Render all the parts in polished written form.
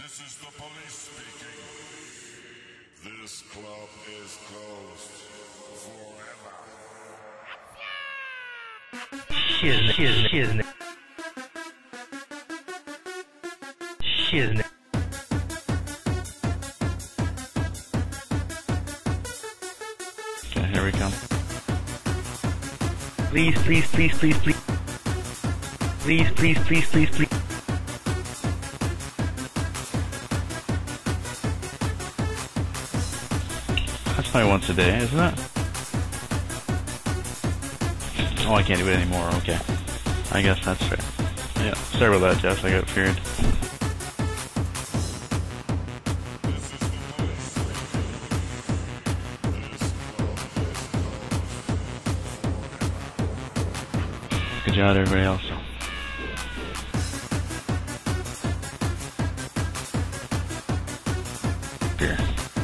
This is the police speaking. This club is closed forever. Shiznit. Okay, here we come. Please. That's probably once a day, isn't it? Oh, I can't do it anymore, okay. I guess that's fair. Yeah, sorry about that, Jess, I got feared. Good job, everybody else. Beer.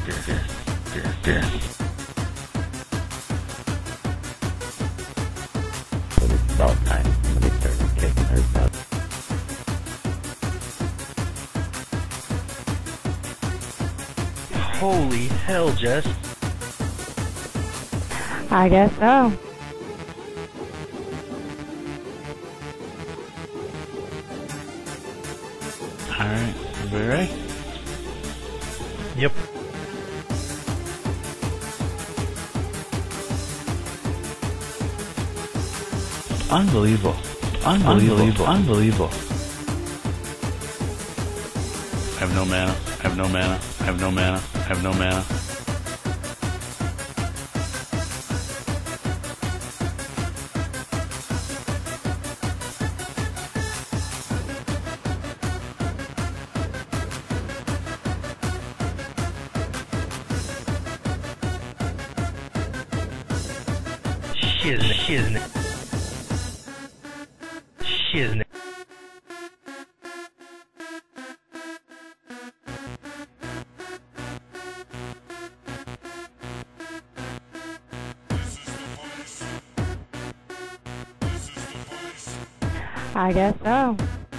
But it's about time somebody started kicking her butt. Holy hell, Jess. I guess so. Alright, everybody ready? Yep. Unbelievable. I have no mana. Shiznit. I guess so.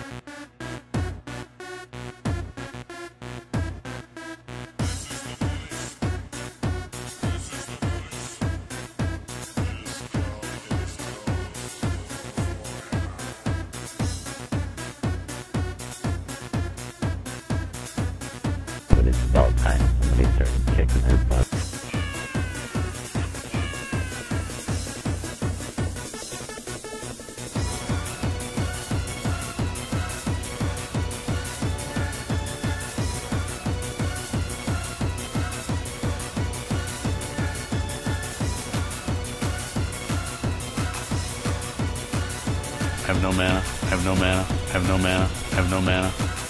But it's about time somebody started kicking her butt. I have no mana.